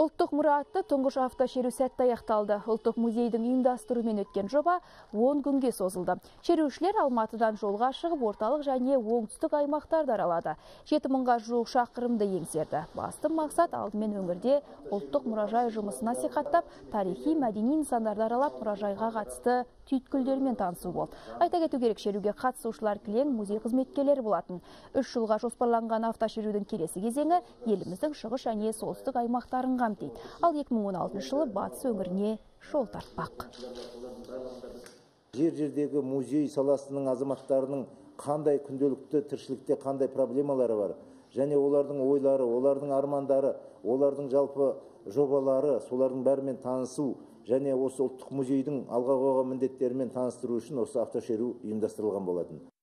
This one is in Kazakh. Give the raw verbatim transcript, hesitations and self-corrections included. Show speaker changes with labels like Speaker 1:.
Speaker 1: Ұлттық мұра атты тұңғыш автошеру сәтті аяқталды. Ұлттық музейдің ұйымдастыруымен өткен жоба он күнге созылды. Шерушілер Алматыдан жолға шығып, орталық және оңтүстік аймақтарды аралады. жеті мыңға жуық шақырымды еңсерді. Басты мақсат алдымен өңірде ұлттық мұражай жұмысын насихаттап, тарихи мәдени нысандарды аралап, мұражайға қатысты түйткілдермен танысу болды. Айта кету керек, шеруге қатысушылар кілең музей қызметкерлері болатын. Үш жылға жоспарланған автошерудің келесі кезеңі еліміздің шығыс және солтүстік аймақтарын қамтиды. Ал екі мың он алтыншы жылы батыс өңіріне жол тартпақ.
Speaker 2: Жер-жердегі музей саласының азаматтарының қандай күнделікті тіршілікте қандай проблемалары бар, және олардың ойлары, олардың армандары, олардың жалпы жобалары, солардың бәрімен танысу және осы ұлттық музейдің алға қойған міндеттерімен таныстыру үшін осы автошеру ұйымдастырылған болатын.